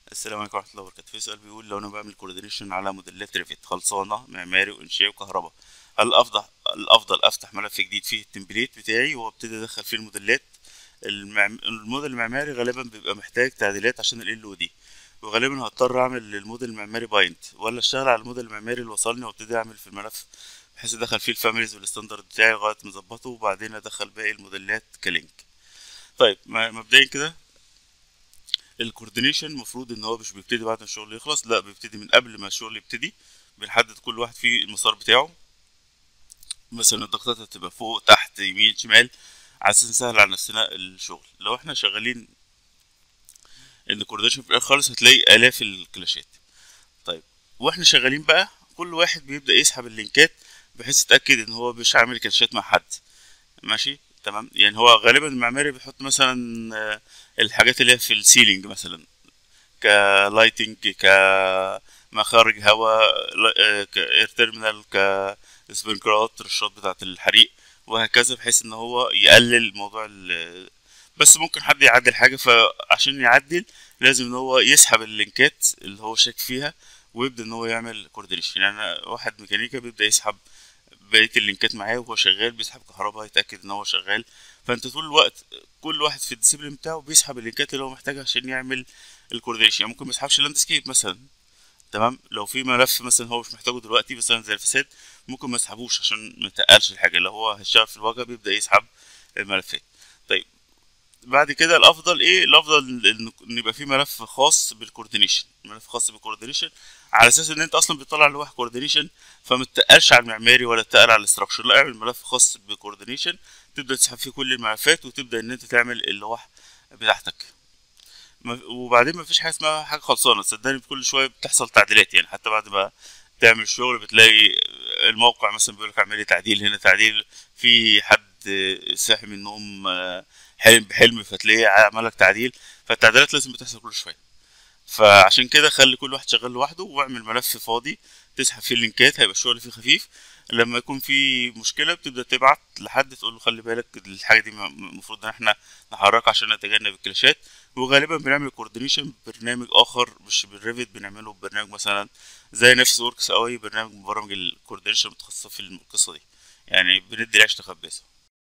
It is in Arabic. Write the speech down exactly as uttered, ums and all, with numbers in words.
السلام عليكم ورحمة الله وبركاته. في سؤال بيقول لو أنا بعمل كوردينيشن على موديلات ريفيت خلصانة معماري وإنشائي وكهرباء، هل الأفضل الأفضل أفتح ملف جديد فيه التمبليت بتاعي وأبتدي أدخل فيه الموديلات؟ المعم... الموديل المعماري غالبا بيبقى محتاج تعديلات عشان ال او دي، وغالبا هضطر أعمل للموديل المعماري بايند، ولا أشتغل على الموديل المعماري اللي وصلني وأبتدي أعمل في الملف بحيث أدخل فيه الفاميليز والستاندرد بتاعي لغاية ما أظبطه وبعدين أدخل باقي الموديلات كلينك. طيب م- مبدئيا كده الكوردينيشن المفروض ان هو مش بيبتدي بعد ما الشغل يخلص، لا بيبتدي من قبل ما الشغل يبتدي. بنحدد كل واحد فيه المسار بتاعه، مثلا الضغطات هتبقى فوق تحت يمين شمال على اساس نسهل على نفسنا الشغل. لو احنا شغالين ان الكوردينيشن في الاخر خالص هتلاقي الاف الكلاشات. طيب واحنا شغالين بقى كل واحد بيبدأ يسحب اللينكات بحيث يتأكد ان هو مش عامل كلاشات مع حد. ماشي تمام. يعني هو غالبا المعماري بيحط مثلا آه، الحاجات اللي هي في السيلينج مثلا كلايتنج، كمخارج هواء، كاير تيرمينال، كسبرينكلرات رشات بتاعة الحريق، وهكذا بحيث ان هو يقلل موضوع ال بس ممكن حد يعدل حاجة، فعشان يعدل لازم ان هو يسحب اللينكات اللي هو شاك فيها ويبدأ ان هو يعمل كوردينيشن. يعني واحد ميكانيكا بيبدأ يسحب بقية اللينكات معاه وهو شغال، بيسحب كهرباء يتأكد ان هو شغال. فانت طول الوقت كل واحد في الديسيبلين بتاعه بيسحب اللينكات اللي هو محتاجها عشان يعمل الكوردينيشن. يعني ممكن ما يسحبش لاندسكيب مثلا، تمام، لو في ملف مثلا هو مش محتاجه دلوقتي مثلا زي الفساد ممكن ما يسحبوش عشان ما يتقلش الحاجه اللي هو هيشتغل في الواجهه، بيبدا يسحب الملفات. طيب بعد كده الافضل ايه؟ الافضل ان إن يبقى في ملف خاص بالكوردينيشن، ملف خاص بالكوردينيشن على اساس ان انت اصلا بتطلع لوحه كوردينيشن فما تتقلش على المعماري ولا تتقل على الاستراكشر. لا، اعمل ملف خاص بالكوردينيشن تبدا تسحب فيه كل الملفات وتبدا ان انت تعمل اللوح بتاعتك. ما- وبعدين ما فيش حاجه اسمها حاجه خلصانه، صدقني كل شويه بتحصل تعديلات. يعني حتى بعد ما تعمل الشغل بتلاقي الموقع مثلا بيقول لك اعمل لي تعديل هنا، تعديل في حد صاحي من النوم آه، حلم بحلم فتلاقيه عمل لك تعديل. فالتعديلات لازم بتحصل كل شويه. فعشان كده خلي كل واحد شغال لوحده واعمل ملف فاضي تسحب فيه اللينكات، هيبقى الشغل فيه خفيف. لما يكون في مشكلة بتبدأ تبعت لحد تقول له خلي بالك الحاجة دي المفروض ان احنا نحركها عشان نتجنب الكلاشات. وغالبا بنعمل كوردينيشن ببرنامج اخر مش بالريفت، بنعمله ببرنامج مثلا زي نفس وركس او اي برنامج من برامج الكوردينيشن متخصصة في القصة دي. يعني بندي العيش تخبزه.